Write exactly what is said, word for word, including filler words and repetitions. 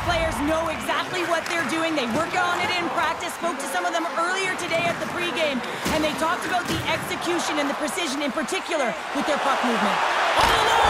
players know exactly what they're doing. They work on it in practice. Spoke to some of them earlier today at the pregame, and they talked about the execution and the precision in particular with their puck movement. Oh,